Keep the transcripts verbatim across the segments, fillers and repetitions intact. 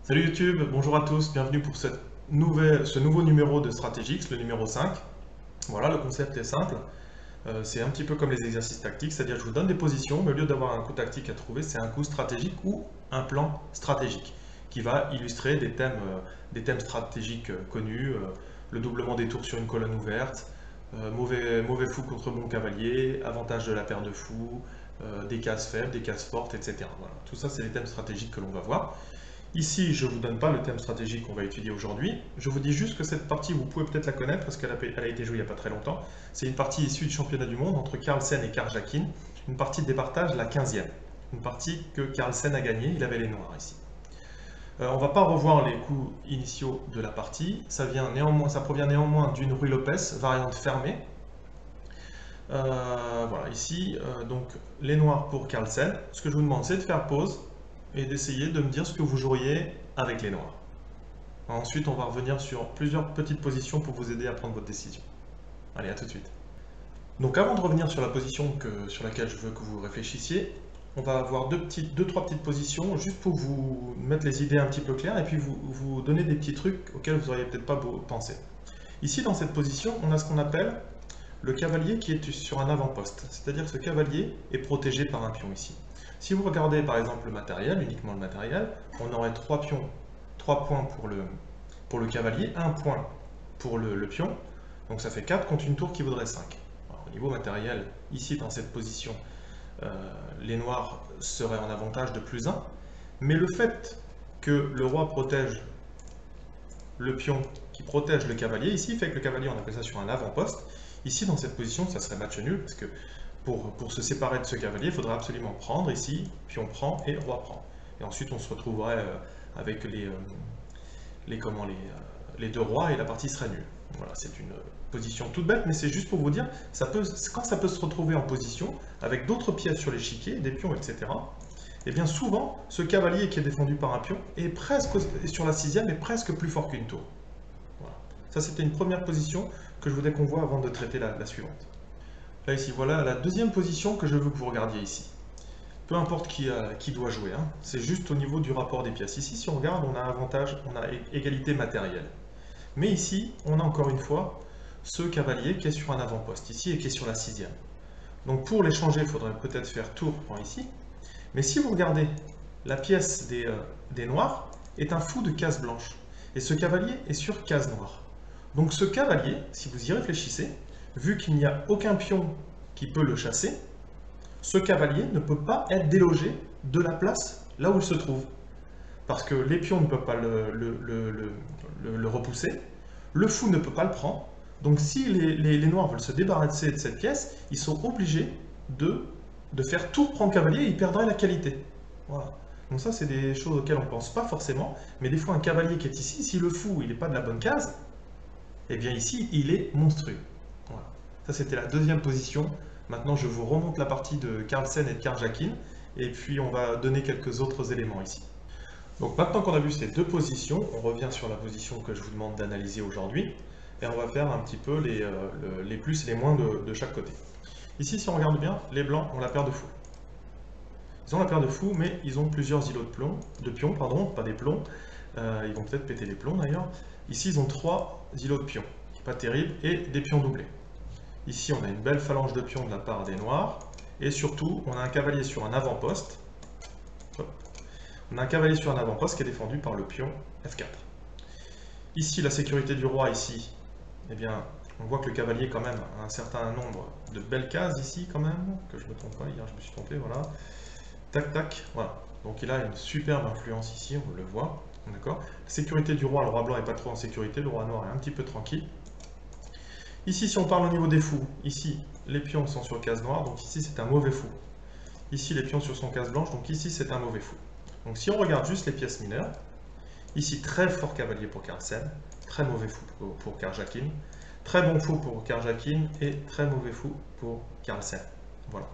Salut YouTube, bonjour à tous, bienvenue pour cette nouvelle, ce nouveau numéro de Stratégix, le numéro cinq. Voilà, le concept est simple, euh, c'est un petit peu comme les exercices tactiques, c'est-à-dire que je vous donne des positions, mais au lieu d'avoir un coup tactique à trouver, c'est un coup stratégique ou un plan stratégique qui va illustrer des thèmes, euh, des thèmes stratégiques euh, connus, euh, le doublement des tours sur une colonne ouverte, euh, mauvais, mauvais fou contre bon cavalier, avantage de la paire de fous, euh, des cases faibles, des cases fortes, et cetera. Voilà. Tout ça, c'est les thèmes stratégiques que l'on va voir. Ici, je ne vous donne pas le thème stratégique qu'on va étudier aujourd'hui. Je vous dis juste que cette partie, vous pouvez peut-être la connaître parce qu'elle a, elle a été jouée il n'y a pas très longtemps. C'est une partie issue du championnat du monde entre Carlsen et Karjakin. Une partie de départage, la quinzième. Une partie que Carlsen a gagnée, il avait les noirs ici. Euh, on ne va pas revoir les coups initiaux de la partie. Ça, vient néanmoins, ça provient néanmoins d'une Ruy Lopez, variante fermée. Euh, voilà, ici, euh, donc les noirs pour Carlsen. Ce que je vous demande, c'est de faire pause et d'essayer de me dire ce que vous joueriez avec les noirs. Ensuite, on va revenir sur plusieurs petites positions pour vous aider à prendre votre décision. Allez, à tout de suite. Donc avant de revenir sur la position que, sur laquelle je veux que vous réfléchissiez, on va avoir deux, petites, deux, trois petites positions juste pour vous mettre les idées un petit peu claires et puis vous, vous donner des petits trucs auxquels vous n'auriez peut-être pas pensé. Ici, dans cette position, on a ce qu'on appelle le cavalier qui est sur un avant-poste. C'est-à-dire que ce cavalier est protégé par un pion ici. Si vous regardez par exemple le matériel, uniquement le matériel, on aurait trois pions, trois points pour le, pour le cavalier, un point pour le, le pion, donc ça fait quatre contre une tour qui vaudrait cinq. Alors, au niveau matériel, ici dans cette position, euh, les noirs seraient en avantage de plus un, mais le fait que le roi protège le pion qui protège le cavalier, ici fait que le cavalier, on appelle ça sur un avant-poste. Ici, dans cette position, ça serait match nul, parce que pour, pour se séparer de ce cavalier, il faudrait absolument prendre ici, pion prend et roi prend. Et ensuite, on se retrouverait euh, avec les, euh, les, comment, les, euh, les deux rois et la partie serait nulle. Voilà, c'est une position toute bête, mais c'est juste pour vous dire, ça peut, quand ça peut se retrouver en position, avec d'autres pièces sur l'échiquier, des pions, et cetera, et bien souvent, ce cavalier qui est défendu par un pion est presque sur la sixième est presque plus fort qu'une tour. Voilà. Ça, c'était une première position que je voudrais qu'on voit avant de traiter la, la suivante. Là, ici, voilà la deuxième position que je veux que vous regardiez ici. Peu importe qui, euh, qui doit jouer, hein. C'est juste au niveau du rapport des pièces. Ici, si on regarde, on a avantage, on a égalité matérielle. Mais ici, on a encore une fois ce cavalier qui est sur un avant-poste ici et qui est sur la sixième. Donc pour l'échanger, il faudrait peut-être faire tour prend ici. Mais si vous regardez, la pièce des, euh, des noirs est un fou de case blanche. Et ce cavalier est sur case noire. Donc ce cavalier, si vous y réfléchissez, vu qu'il n'y a aucun pion qui peut le chasser, ce cavalier ne peut pas être délogé de la place là où il se trouve. Parce que les pions ne peuvent pas le, le, le, le, le repousser, le fou ne peut pas le prendre. Donc si les, les, les noirs veulent se débarrasser de cette pièce, ils sont obligés de, de faire tour prendre cavalier et ils perdraient la qualité. Voilà. Donc ça, c'est des choses auxquelles on ne pense pas forcément, mais des fois un cavalier qui est ici, si le fou il n'est pas de la bonne case, eh bien ici, il est monstrueux. Voilà. Ça, c'était la deuxième position. Maintenant, je vous remonte la partie de Carlsen et de Karjakin, et puis on va donner quelques autres éléments ici. Donc maintenant qu'on a vu ces deux positions, on revient sur la position que je vous demande d'analyser aujourd'hui, et on va faire un petit peu les, euh, les plus et les moins de, de chaque côté. Ici, si on regarde bien, les blancs ont la paire de fous. Ils ont la paire de fous, mais ils ont plusieurs îlots de, plomb, de pions, pardon, pas des plombs. Euh, ils vont peut-être péter les plombs d'ailleurs. Ici, ils ont trois îlots de pions, qui n'est pas terrible, et des pions doublés. Ici, on a une belle phalange de pions de la part des noirs, et surtout, on a un cavalier sur un avant-poste. On a un cavalier sur un avant-poste qui est défendu par le pion F quatre. Ici, la sécurité du roi, ici, eh bien, on voit que le cavalier, quand même, a un certain nombre de belles cases ici, quand même, que je ne me trompe pas, hier je me suis trompé, voilà. Tac, tac, voilà. Donc il a une superbe influence ici, on le voit, d'accord. La sécurité du roi, le roi blanc n'est pas trop en sécurité, le roi noir est un petit peu tranquille. Ici, si on parle au niveau des fous, ici, les pions sont sur case noire, donc ici, c'est un mauvais fou. Ici, les pions sur son case blanche, donc ici, c'est un mauvais fou. Donc si on regarde juste les pièces mineures, ici, très fort cavalier pour Carlsen, très mauvais fou pour, pour Karjakin, très bon fou pour Karjakin et très mauvais fou pour Carlsen. Voilà.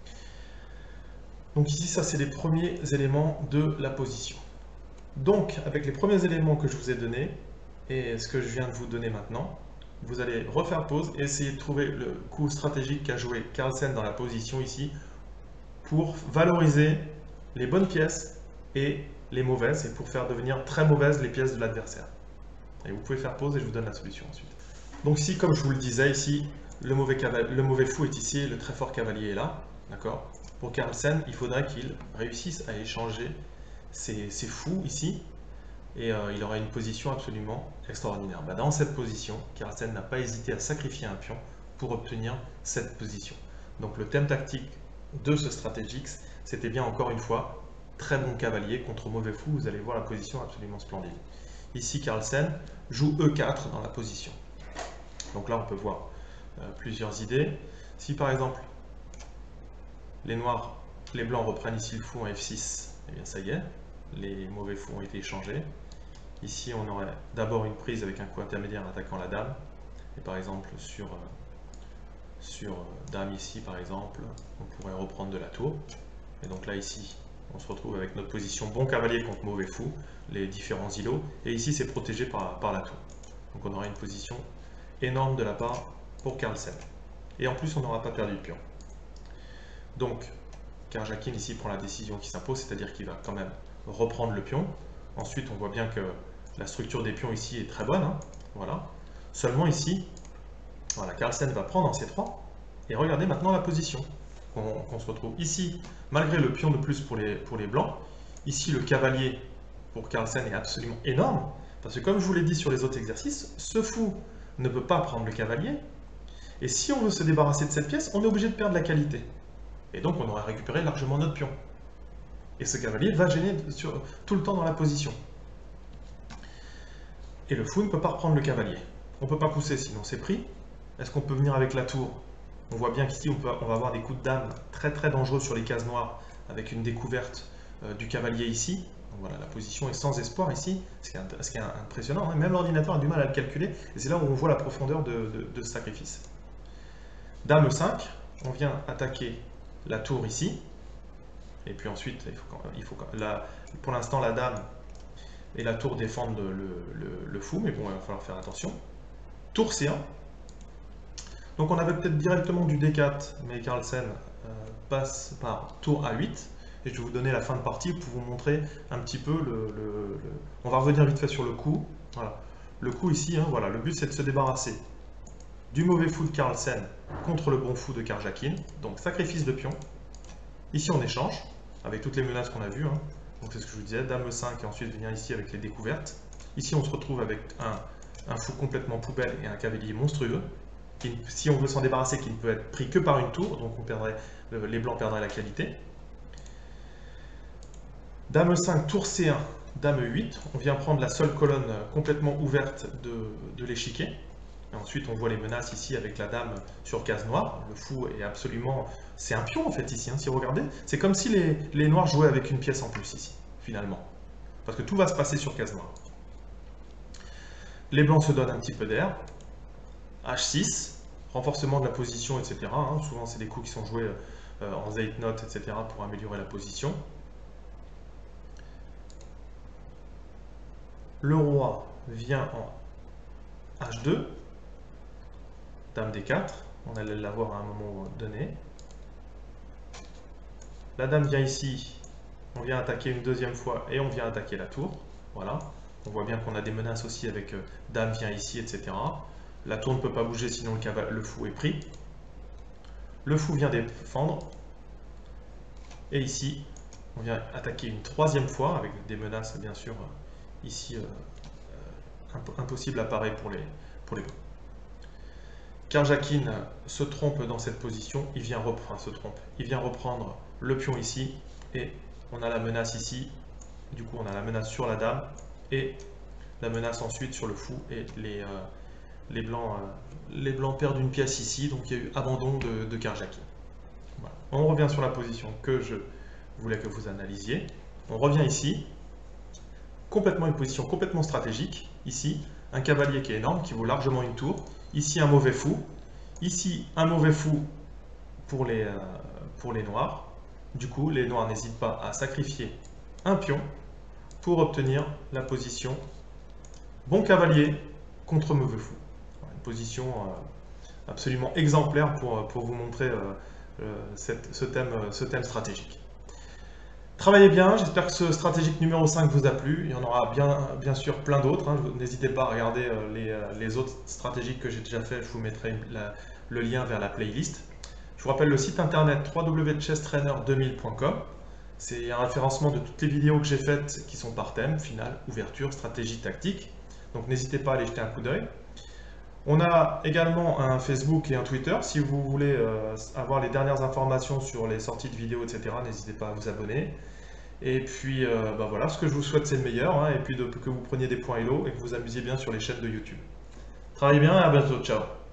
Donc ici, ça, c'est les premiers éléments de la position. Donc, avec les premiers éléments que je vous ai donnés, et ce que je viens de vous donner maintenant, vous allez refaire pause et essayer de trouver le coup stratégique qu'a joué Carlsen dans la position ici, pour valoriser les bonnes pièces et les mauvaises et pour faire devenir très mauvaises les pièces de l'adversaire. Et vous pouvez faire pause et je vous donne la solution ensuite. Donc ici, comme je vous le disais, ici, le mauvais, le mauvais fou est ici et le très fort cavalier est là. D'accord? Pour Carlsen, il faudrait qu'il réussisse à échanger ses, ses fous ici et euh, il aurait une position absolument extraordinaire. Bah, dans cette position, Carlsen n'a pas hésité à sacrifier un pion pour obtenir cette position. Donc le thème tactique de ce Strategix, c'était bien encore une fois très bon cavalier contre mauvais fou. Vous allez voir la position absolument splendide. Ici, Carlsen joue E quatre dans la position. Donc là, on peut voir euh, plusieurs idées. Si par exemple, les noirs, les blancs reprennent ici le fou en F six, et eh bien ça y est, les mauvais fous ont été échangés. Ici, on aurait d'abord une prise avec un coup intermédiaire attaquant la dame. Et par exemple, sur, euh, sur euh, dame ici, par exemple, on pourrait reprendre de la tour. Et donc là, ici, on se retrouve avec notre position bon cavalier contre mauvais fou, les différents îlots. Et ici, c'est protégé par, par la tour. Donc on aura une position énorme de la part pour Carlsen. Et en plus, on n'aura pas perdu de pion. Donc, Karjakin ici prend la décision qui s'impose, c'est-à-dire qu'il va quand même reprendre le pion. Ensuite, on voit bien que la structure des pions ici est très bonne. Hein, voilà. Seulement ici, voilà, Carlsen va prendre en C trois. Et regardez maintenant la position qu'on qu'on se retrouve. Ici, malgré le pion de plus pour les, pour les blancs, ici le cavalier pour Carlsen est absolument énorme. Parce que comme je vous l'ai dit sur les autres exercices, ce fou ne peut pas prendre le cavalier. Et si on veut se débarrasser de cette pièce, on est obligé de perdre la qualité. Et donc on aurait récupéré largement notre pion. Et ce cavalier va gêner sur, tout le temps dans la position. Et le fou ne peut pas reprendre le cavalier. On ne peut pas pousser, sinon c'est pris. Est-ce qu'on peut venir avec la tour? On voit bien qu'ici on, on va avoir des coups de dame très très dangereux sur les cases noires, avec une découverte euh, du cavalier ici. Donc voilà, la position est sans espoir ici, ce qui est, ce qui est impressionnant. Hein. Même l'ordinateur a du mal à le calculer, et c'est là où on voit la profondeur de, de, de ce sacrifice. Dame E cinq, on vient attaquer la tour ici, et puis ensuite, il faut, il faut, la, pour l'instant, la dame et la tour défendent le, le, le fou, mais bon, il va falloir faire attention. Tour C un. Donc on avait peut-être directement du D quatre, mais Carlsen euh, passe par tour A huit. Et je vais vous donner la fin de partie pour vous montrer un petit peu le... le, le... On va revenir vite fait sur le coup. Voilà. Le coup ici, hein, voilà, le but c'est de se débarrasser du mauvais fou de Carlsen contre le bon fou de Karjakin. Donc sacrifice de pion. Ici on échange, avec toutes les menaces qu'on a vues. Hein. Donc c'est ce que je vous disais, dame E cinq et ensuite venir ici avec les découvertes. Ici on se retrouve avec un, un fou complètement poubelle et un cavalier monstrueux. Qui, si on veut s'en débarrasser, qui ne peut être pris que par une tour, donc on perdrait, les blancs perdraient la qualité. Dame E cinq, tour C un, dame E huit. On vient prendre la seule colonne complètement ouverte de, de l'échiquier. Et ensuite, on voit les menaces ici avec la dame sur case noire. Le fou est absolument... C'est un pion en fait ici, hein, si vous regardez. C'est comme si les, les noirs jouaient avec une pièce en plus ici, finalement. Parce que tout va se passer sur case noire. Les blancs se donnent un petit peu d'air. H six, renforcement de la position, et cetera. Hein. Souvent, c'est des coups qui sont joués euh, en Zeitnote, et cetera pour améliorer la position. Le roi vient en H deux. Dame D quatre, on allait l'avoir à un moment donné. La dame vient ici, on vient attaquer une deuxième fois et on vient attaquer la tour. Voilà, on voit bien qu'on a des menaces aussi avec euh, dame vient ici, et cetera. La tour ne peut pas bouger sinon le, le fou est pris. Le fou vient défendre. Et ici, on vient attaquer une troisième fois avec des menaces bien sûr ici euh, euh, impossible à parer pour les, pour les blancs. Karjakin se trompe dans cette position, il vient reprendre, se trompe, il vient reprendre le pion ici, et on a la menace ici, du coup on a la menace sur la dame, et la menace ensuite sur le fou, et les, euh, les, blancs, euh, les blancs perdent une pièce ici, donc il y a eu abandon de, de Karjakin. Voilà. On revient sur la position que je voulais que vous analysiez, on revient ici, complètement une position complètement stratégique, ici, un cavalier qui est énorme, qui vaut largement une tour, ici un mauvais fou, ici un mauvais fou pour les, euh, pour les noirs. Du coup, les noirs n'hésitent pas à sacrifier un pion pour obtenir la position bon cavalier contre mauvais fou. Une position euh, absolument exemplaire pour, pour vous montrer euh, euh, cette, ce, thème, ce thème stratégique. Travaillez bien, j'espère que ce stratégique numéro cinq vous a plu. Il y en aura bien, bien sûr plein d'autres, hein. N'hésitez pas à regarder euh, les, euh, les autres stratégiques que j'ai déjà fait. Je vous mettrai une- la- le lien vers la playlist. Je vous rappelle le site internet w w w point chess trainer deux mille point com. C'est un référencement de toutes les vidéos que j'ai faites qui sont par thème, finale, ouverture, stratégie, tactique. Donc n'hésitez pas à aller jeter un coup d'œil. On a également un Facebook et un Twitter. Si vous voulez euh, avoir les dernières informations sur les sorties de vidéos, et cetera, n'hésitez pas à vous abonner. Et puis euh, bah voilà, ce que je vous souhaite c'est le meilleur, hein, et puis de- que vous preniez des points Elo et que vous vous amusiez bien sur les chaînes de YouTube. Travaillez bien et à bientôt, ciao.